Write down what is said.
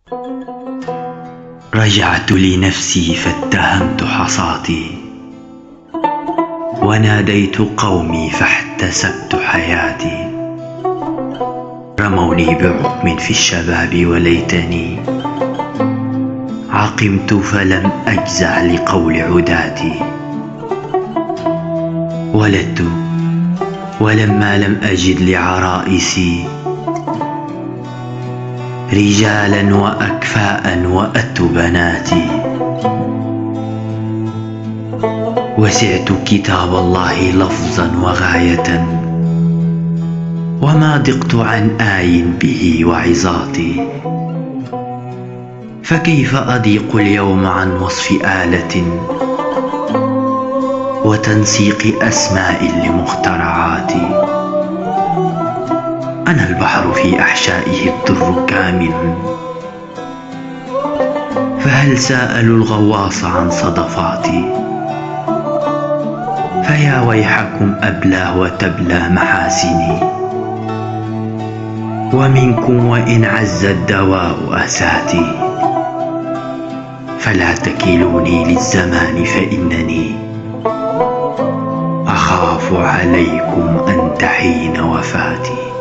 رجعت لنفسي فاتهمت حصاتي، وناديت قومي فاحتسبت حياتي. رموني بعقم في الشباب وليتني عقمت فلم أجزع لقول عداتي. ولدت ولما لم أجد لعرائسي رجالا وأكفاء وأت بناتي. وسعت كتاب الله لفظا وغاية، وما ضقت عن آي به وعظاتي. فكيف أضيق اليوم عن وصف آلة وتنسيق أسماء لمخترعاتي؟ أنا البحر في أحشائه الضر كامن، فهل سألوا الغواص عن صدفاتي؟ فيا ويحكم أبلى وتبلى محاسني، ومنكم وإن عز الدواء أساتي. فلا تكلوني للزمان فإنني أخاف عليكم أن تحين وفاتي.